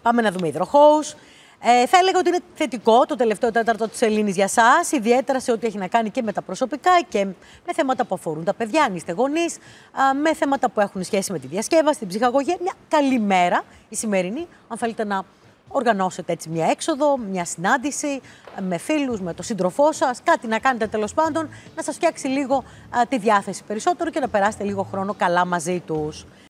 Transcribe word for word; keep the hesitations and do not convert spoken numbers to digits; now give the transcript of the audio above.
Πάμε να δούμε υδροχόους. Ε, θα έλεγα ότι είναι θετικό το τελευταίο τέταρτο της Σελήνης για σας, ιδιαίτερα σε ό,τι έχει να κάνει και με τα προσωπικά και με θέματα που αφορούν τα παιδιά, αν είστε γονείς, με θέματα που έχουν σχέση με τη διασκεύαση, την ψυχαγωγία. Μια καλή μέρα η σημερινή, αν θέλετε να οργανώσετε έτσι μια έξοδο, μια συνάντηση με φίλους, με τον σύντροφό σας, κάτι να κάνετε τέλος πάντων, να σας φτιάξει λίγο α, τη διάθεση περισσότερο και να περάσετε λίγο χρόνο καλά μαζί τους.